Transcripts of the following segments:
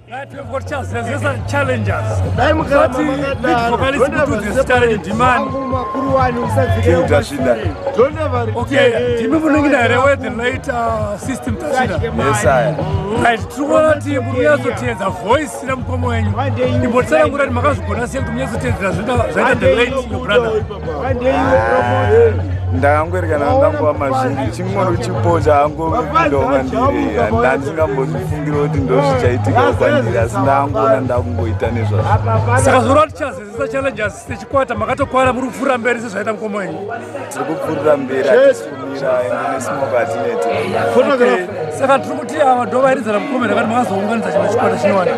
Right, we've got challenges. These are challenges. Lead vocalist to this challenge demand. Okay, do you remember the later system? Yes, I. Right, true team, we have to change the voice. I'm coming. The Botswana Muran Magas Gunasian to music the late your brother. Ndangwerikana ndangu amazhinji chimwe chipocha angu ndonga ndiri handandingambozifungira kuti ndozvichaitika kwandiri asi ndangoona ndakungoita nezvazvo saka zvorati chazezisa challenges tichikwata makatokwara muri kupfuurira mberi sezvaita mukoma wenyu tiri kupfuurira mberi atisumira ende nesmoke hatineti saka tiri kuti ava ndo vairidzana mukoma ndakati makazounganidza chimwe chikwata chinowani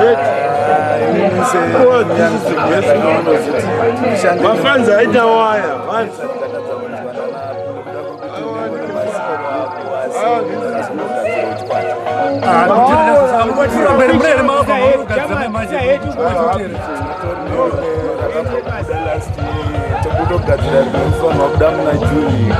mafanzi aita waya tokutogadzira rinofanwa kuda muna juni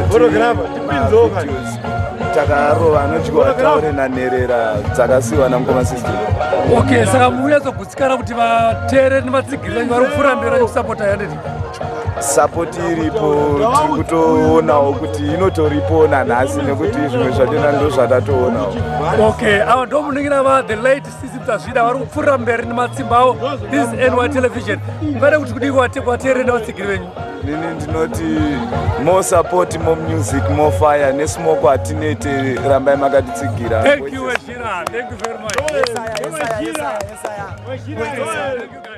takarova anotyiwa taure nanherera dzakasiyiwa namukoma system. Okay, saka muyatsogutsikana kuti vateereri nevatsigiri vari kupfuura mberi vachikusapota yandeti sapoti iripo tiri kutoonawo kuti inotoripo nanhasi nekuti zvimwe zvatenda ndo zvatatoonawo. Okay, ava ndo muningira va the late system tazvida vari kupfuurira mberi nematsimba avo. This is NY Television. Ngade kuti kudii vateereri nevatsigiri venyu? Nini ndinoti more support, more music, more fire, nesmoko hatinete rambai makatitsigira. Thank you, Weshira. Thank you very much. Yes, I am.